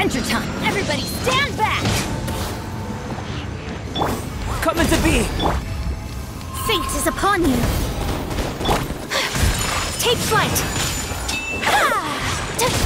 Adventure time! Everybody stand back! Coming to be! Fate is upon you! Take flight!